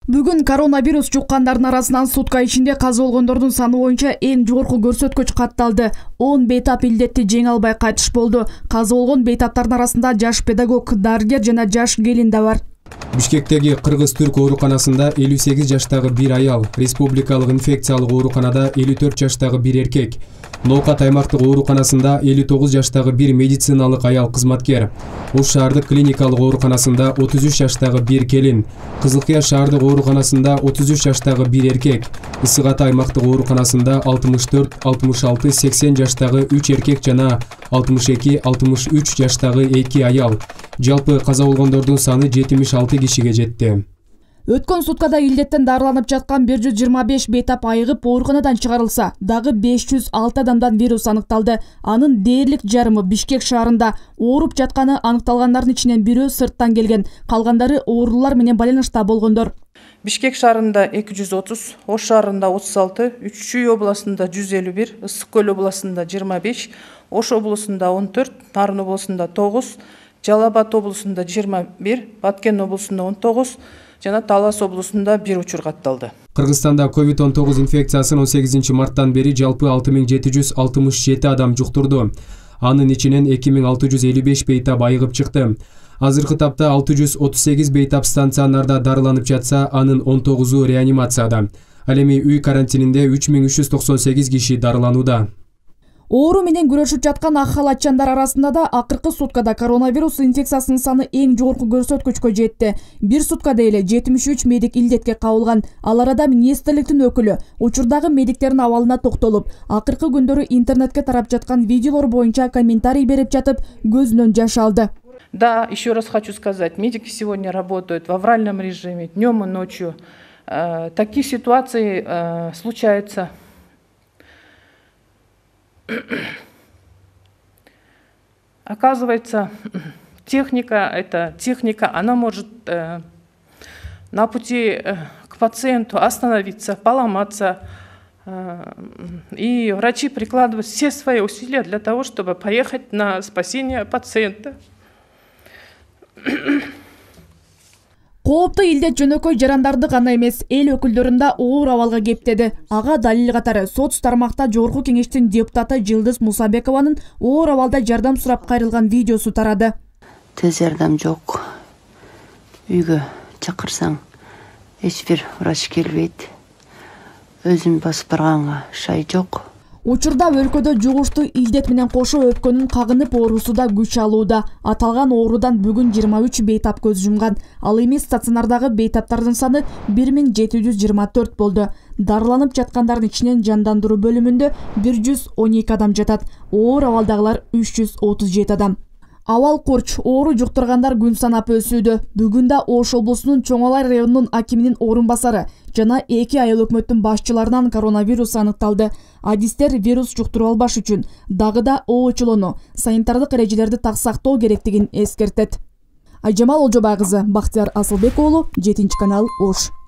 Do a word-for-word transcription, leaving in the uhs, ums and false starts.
Бүгүн коронавирус жуккандардын арасынан сутка ичинде каза болгондордун саны боюнча эң жогорку көрсөткүч катталды. он бейтап илдетти жеңе албай кайтыш болду. Каза болгон бейтаптардын арасында жаш педагог, дарыгер жана жаш келин да бар. Бишкектеги Кыргыз-Түрк ооруканасында элүү сегиз жаштагы бир аял, республикалык инфекциялык ооруканада элүү төрт жаштагы бир эркек, Ноокат аймактык ооруканасында элүү тогуз жаштагы бир медициналык аял кызматкер, Ош шаардык клиникалык ооруканасында отуз үч жаштагы бир келин, Кызылкыя шаардык ооруканасында отуз үч жаштагы бир эркек, Ысык Ата аймактык ооруканасында алтымыш төрт, алтымыш алты, сексен жаштагы үч эркек жана алтымыш эки, алтымыш үч жаштагы эки аял. Жалпы каза болгондордун саны жетимиш алты кишиге жетти. Өткөн суткада илдеттен дарыланып жаткан бир жүз жыйырма беш бейтап айыгып ооруканадан чыгарылса, дагы беш жүз алты адамдан вирус аныкталды. Анын дээрлик жарымы Бишкек шаарында. Ооруп жатканы аныкталгандардын ичинен бирөө сырттан келген, калгандары оорулар менен байланышта болгондор. Бишкек шаарында эки жүз отуз, Ош шаарында отуз алты, Үч-Чүй областында жүз элүү бир, Ысык Көл областында жыйырма беш, Ош областында он төрт, Нарын областында тогуз, Жалал Абад областында жыйырма бир, Баткен областында он тогуз, жана Талас областында бир учур катталды. Кыргызстанда ковид он тогуз инфекциясын он сегизинчи марттан бери жалпы алты миң жети жүз алтымыш жети адам жуктурду. Анын ичинен эки миң алты жүз элүү беш бейтап айыгып чыкты. Азыркы тапта алты жүз отуз сегиз бейтап станционарда дарыланып жатса, анын он тогузу реанимацияда. Ал эми үй карантининде үч миң үч жүз токсон сегиз киши дарыланууда. Оору менен күрөшүп жаткан ак халатчандар арасында да акыркы суткада коронавирус инфекциясынын саны эң жогорку көрсөткүчкө жетти. Бир суткада эле жетимиш үч медик илдетке кабылган. Ал арада министрликтин өкүлү учурдагы медиктердин абалына токтолуп, акыркы күндөрү интернетке тарап жаткан видеолор боюнча комментарий берип жатып, көзүнөн жаш алды. Да, еще раз хочу сказать, медики сегодня работают в авральном режиме, днем и ночью. Э, такие ситуации э, случаются. Оказывается, техника, это техника, она может э, на пути э, к пациенту остановиться, поломаться. Э, и врачи прикладывают все свои усилия для того, чтобы поехать на спасение пациента. Кооптуу илдет жөнөкөй жарандарды гана эмес, эл өкүлдөрүн да оор абалга кептеди. Ага далил катары сот тармакта жогорку кеңештин депутаты Жылдыз Мусабекованын оор абалда жардам сурап кайрылган видеосу тарады. Тез жардам жок. Үйгө чакырсаң эч бир врач келбейт. Өзүм басып барганга шай жок. Учурда өлкөдө жугуштуу илдет менен кошо өпкөнүн кагынып оорусу да күч алууда. Аталган оорудан бүгүн жыйырма үч бейтап көз жумган. Ал эми стационардагы бейтаптардын саны бир миң жети жүз жыйырма төрт болду. Дарыланып жаткандардын ичинен жандандыруу бөлүмүндө бир жүз он эки адам жатат. Оор абалдагылар үч жүз отуз жети адам. Абал курч, оору жуктургандар күн санап өсүүдө. Бүгүн да Ош облусунун Чоңалай районунун акиминин орун басары жана эки айыл өкмөттүн башчыларынан коронавирус аныкталды. Адистер вирус жуктуруп албаш үчүн дагы да оочулоону, санитардык эрежелерди так сактоо керектигин эскертет. Айжамал Олжобай кызы, Бактияр Асылбек уулу, жетинчи канал, Ош.